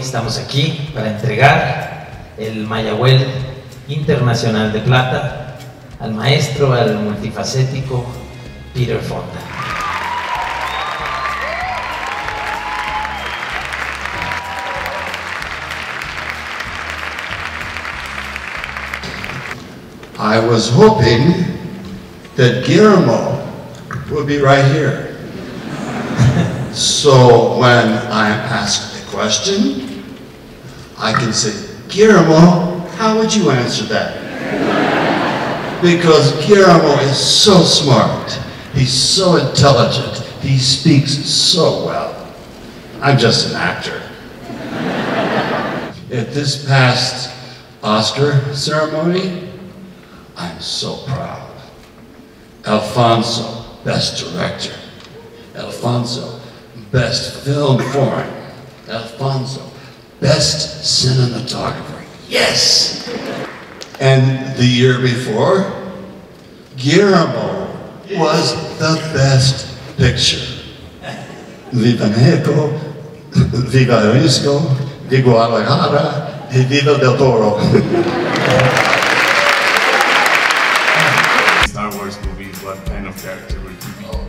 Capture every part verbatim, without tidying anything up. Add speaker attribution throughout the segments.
Speaker 1: estamos aquí para entregar el Mayagüel Internacional de Plata al maestro, al multifacético Peter Fonda.
Speaker 2: I was hoping that Guillermo would be right here. So when I'm asked a question, I can say, Guillermo, how would you answer that? Because Guillermo is so smart, he's so intelligent, he speaks so well. I'm just an actor. At this past Oscar ceremony, I'm so proud. Alfonso, Best Director. Alfonso, Best Film Foreign. Alfonso, Best Cinematographer. Yes! And the year before, Guillermo was the Best Picture. Viva Mexico, Viva Jalisco, Viva Guadalajara, y Viva Del Toro.
Speaker 3: Star Wars movies, what kind of character would you be?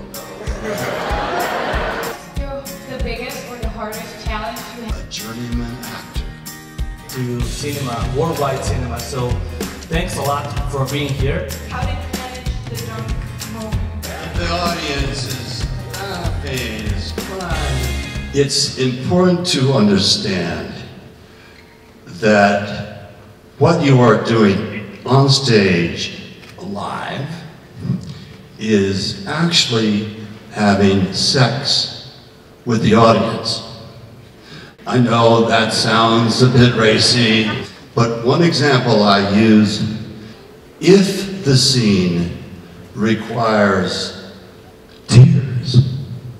Speaker 4: The biggest or the hardest challenge you have?
Speaker 2: A journeyman actor.
Speaker 5: To cinema, worldwide cinema, so thanks a lot for being here.
Speaker 4: How did you manage the dark moment?
Speaker 2: The audience is laughing, is crying. It's important to understand that what you are doing on stage, live, is actually having sex with the audience. I know that sounds a bit racy, but one example I use, if the scene requires tears,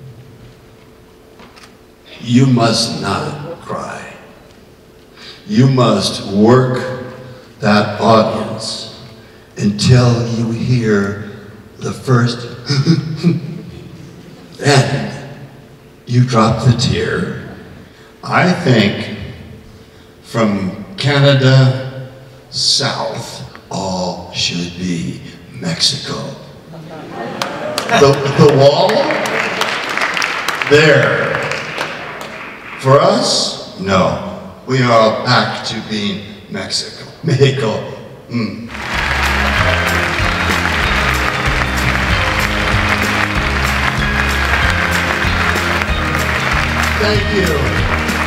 Speaker 2: you must not cry. You must work that audience until you hear the first then you drop the tear. I think from Canada south, all should be Mexico. The, the wall, there. For us, no. We are back to being Mexico. Mexico. Mm. Thank you.